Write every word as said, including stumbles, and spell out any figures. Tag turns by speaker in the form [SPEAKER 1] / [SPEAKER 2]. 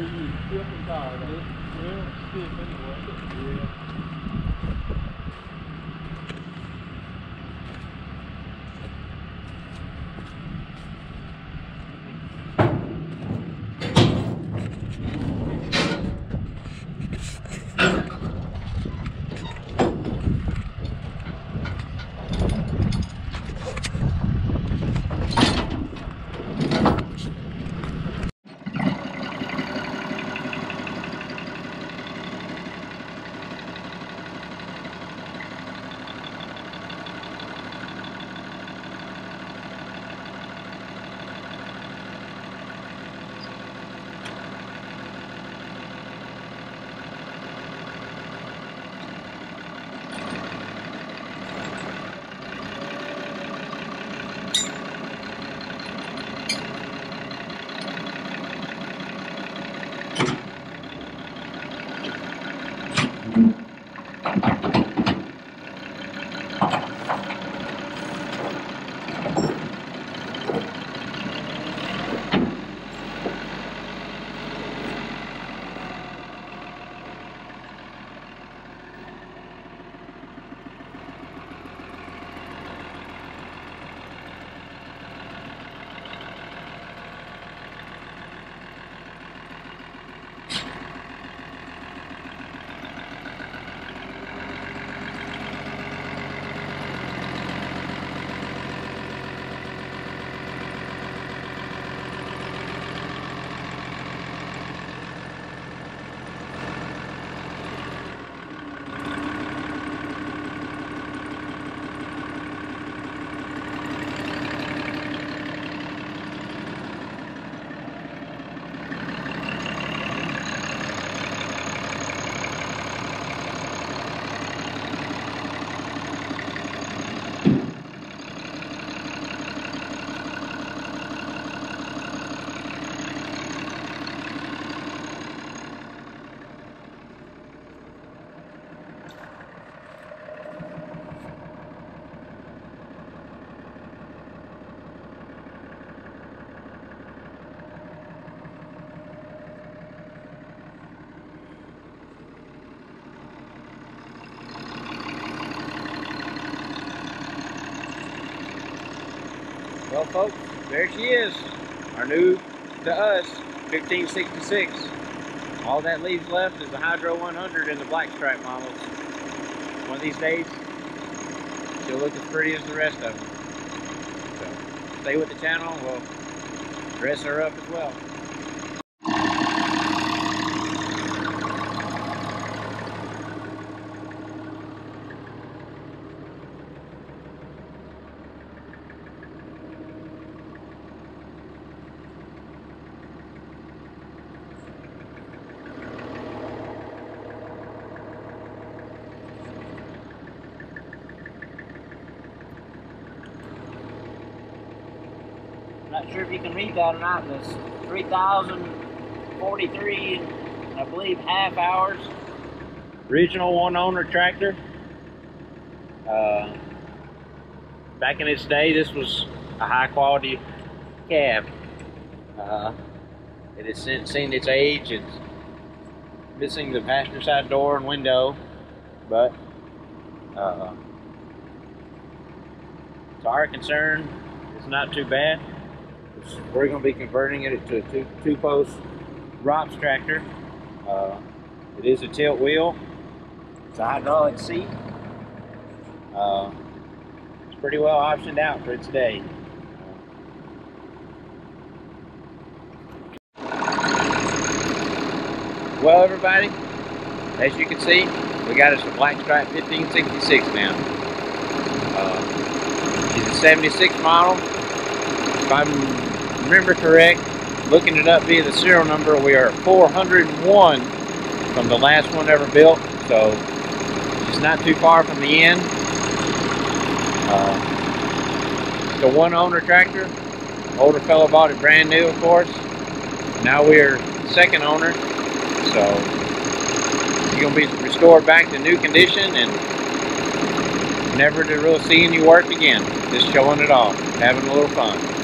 [SPEAKER 1] Trước cũng cả đấy. Nếu khi cái gì đó.
[SPEAKER 2] Well, folks, there she is, our new, to us, fifteen sixty-six. All that leaves left is the Hydro one hundred and the black stripe models. One of these days, she'll look as pretty as the rest of them. So, stay with the channel, we'll dress her up as well. Not sure if you can read that or not, but it's three thousand forty-three, I believe, half hours. Original one owner tractor. Uh, back in its day, this was a high quality cab. Uh, it has since seen its age. It's missing the passenger side door and window, but uh, to our concern, it's not too bad. We're going to be converting it to a two, two post ROPS tractor. Uh, it is a tilt wheel. It's a hydraulic seat. Uh, it's pretty well optioned out for its day. Well, everybody, as you can see, we got us a black stripe fifteen sixty-six now. Uh, it's a seventy-six model. If I'm remember correct, looking it up via the serial number, we are four hundred one from the last one ever built, so it's not too far from the end. Uh, it's a one owner tractor. Older fellow bought it brand new, of course. Now we're second owner, so it's going to be restored back to new condition and never to really see any work again. Just showing it off, having a little fun.